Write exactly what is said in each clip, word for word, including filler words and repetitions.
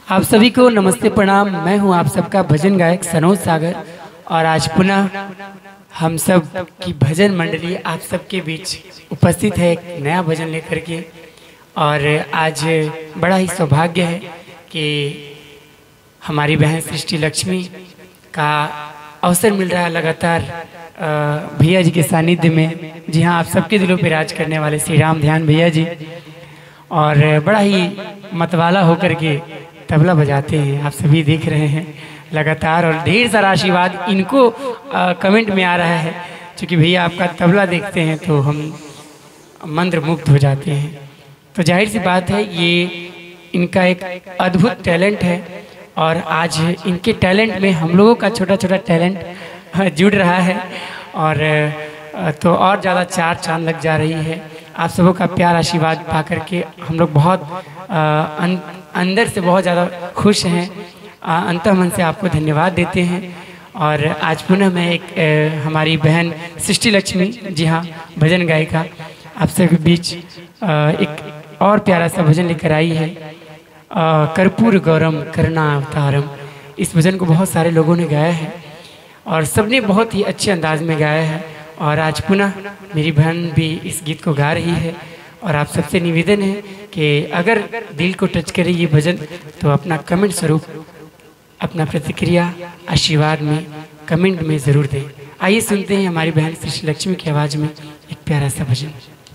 आप सभी को नमस्ते प्रणाम। मैं हूं आप सबका भजन गायक सनोज सागर और आज पुनः हम सब की भजन मंडली आप सबके बीच उपस्थित है एक नया भजन लेकर के। और आज बड़ा ही सौभाग्य है कि हमारी बहन सृष्टि लक्ष्मी का अवसर मिल रहा है लगातार भैया जी के सानिध्य में। जी हाँ, आप सबके दिलों पे राज करने वाले श्री राम ध्यान भैया जी, और बड़ा ही मतवाला होकर के तबला बजाते हैं, आप सभी देख रहे हैं लगातार। और ढेर सारा आशीर्वाद इनको आ, कमेंट में आ रहा है, क्योंकि भैया आपका तबला देखते हैं तो हम मंत्र मुग्ध हो जाते हैं। तो जाहिर सी बात है ये इनका एक अद्भुत टैलेंट है, और आज इनके टैलेंट में हम लोगों का छोटा छोटा टैलेंट जुड़ रहा है, और तो और ज़्यादा चार चांद लग जा रही है। आप सबों का प्यार आशीर्वाद पा करके हम लोग बहुत आ, अं, अंदर से बहुत ज़्यादा खुश हैं। अंतःमन से आपको धन्यवाद देते हैं। और आज पुनः मैं एक आ, हमारी बहन सृष्टि लक्ष्मी, जी हाँ भजन गायिका, आप सबके बीच आ, एक और प्यारा सा भजन लेकर आई है, कर्पूर गौरम करुणा अवतारम। इस भजन को बहुत सारे लोगों ने गाया है और सबने बहुत ही अच्छे अंदाज में गाया है, और आज पुनः मेरी बहन भी इस गीत को गा रही है। और आप सबसे निवेदन है कि अगर दिल को टच करे ये भजन तो अपना कमेंट स्वरूप अपना प्रतिक्रिया आशीर्वाद में कमेंट में ज़रूर दें। आइए सुनते हैं हमारी बहन सृष्टि लक्ष्मी की आवाज़ में एक प्यारा सा भजन।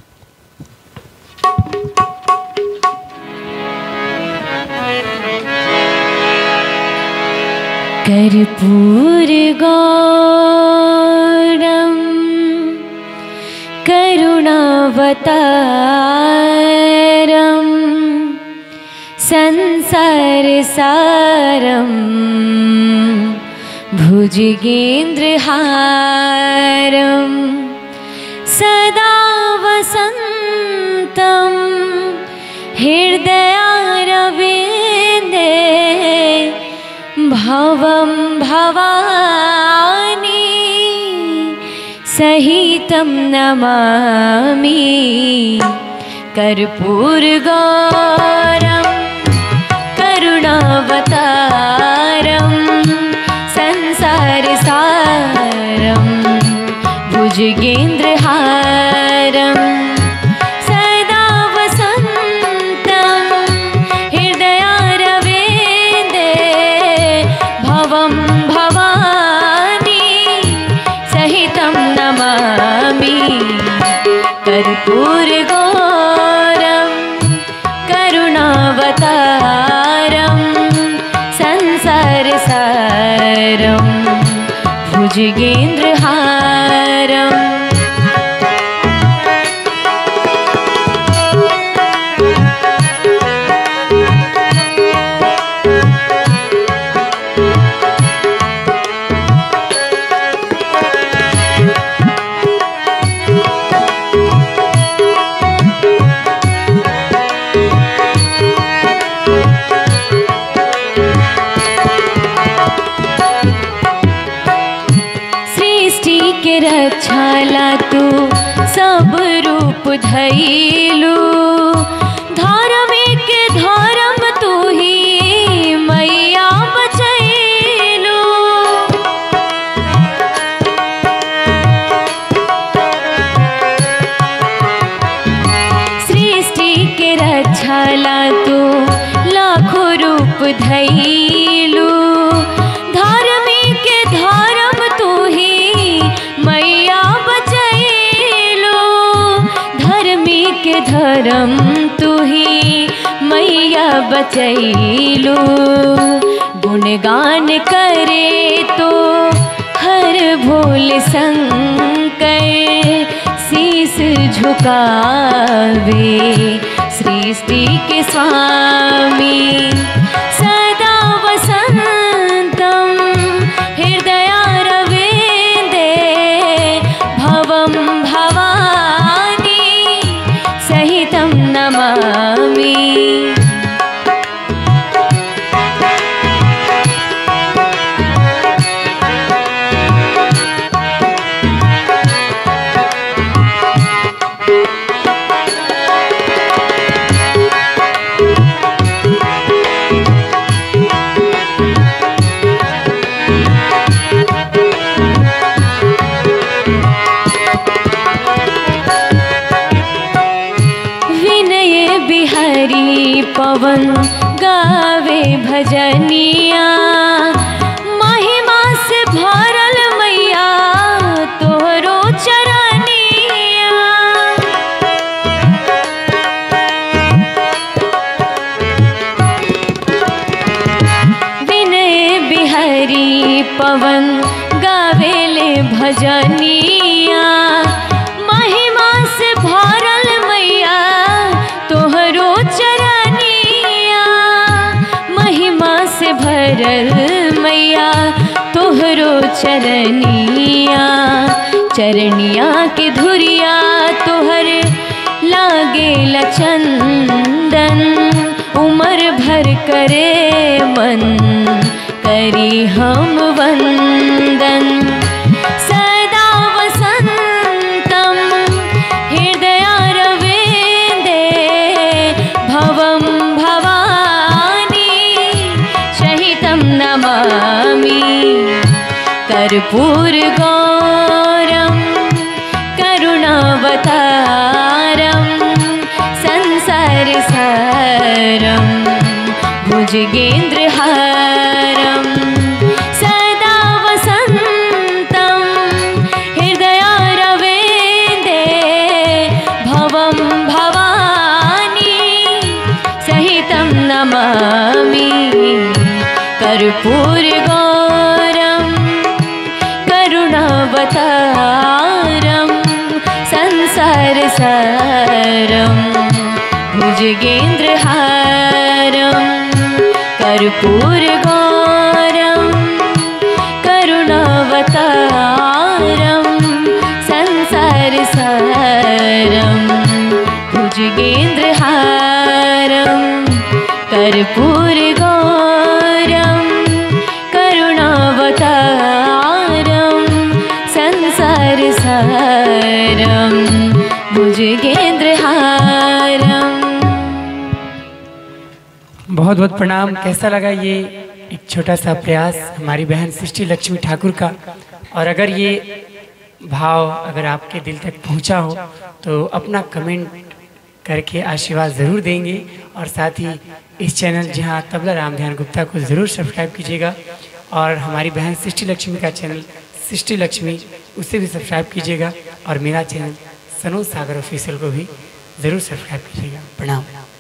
कर्पूर गौरम करुणावतारम संसार सारम भुजगेन्द्रहारम सदा वसंतम हृदयारविंदे भवं भवानी सहितं नमामि। कर्पूर गौरम करुणावतारम संसार सारम भुजगेन्द्रहारम सदा वसंतम हृदयारविंदे भवं भवानी सहितं नमामि। कर्पूर गौरम करुणावतारम संसार सारम भुजगेन्द्रहारम। रक्षाला तू सब रूप धैलू, धार्मिक धर्म तू ही मैया बचैलू। सृष्टि के रक्षाला तू लाखों रूप धैलू, धार्मिक धर्म तू ही मैया बचैलो। धर्मी के धर्म तू ही मैया बचैलो। गुणगान करे तो हर भोल शंकर शीस झुकावे। सृष्टि के स्वामी सदा वसंतम हृदयारविंदे भवं भवानी सहितं नमामि। पवन गावे भजनिया, महिमा से भरल मैया तोहरो चरनिया। विनय बिहारी पवन गावेले भजनिया, महिमा से भरल मैया तोहरो चरनिया। महिमा से भरल मैया तोहरो चरनिया। चरनिया के धुरिया तोहर लागे लचंदन, उमर भर करे मन करी हम वंदन। सदा वसंतम हृदयारविंदे भवं भवानी सहितं नमामि। कर्पूर गौरम करुणावतारम संसार सारम भुजगेन्द्रहारम। सदा वसंतं हृदयारविंदे भवं भवानी सहितं नमामि। कर्पूर गौरम करुणावतारम संसार सारम भुजगेन्द्रहारम। कर्पूर गौरम करुणावतारम संसार सारम भुजगेन्द्रहारम। कर्पूर गौरम करुणावतारम संसार सारम भुजगेन्द्रहारम। बहुत बहुत प्रणाम। कैसा लगा ये एक छोटा सा प्रयास हमारी बहन सृष्टि लक्ष्मी ठाकुर का। और अगर ये भाव अगर आपके दिल तक पहुंचा हो तो अपना कमेंट करके आशीर्वाद ज़रूर देंगे। और साथ ही इस चैनल जहां तबला राम ध्यान गुप्ता को ज़रूर सब्सक्राइब कीजिएगा। और हमारी बहन सृष्टि लक्ष्मी का चैनल सृष्टि लक्ष्मी उसे भी सब्सक्राइब कीजिएगा। और मेरा चैनल सनोज सागर ऑफिशियल को भी ज़रूर सब्सक्राइब कीजिएगा। प्रणाम।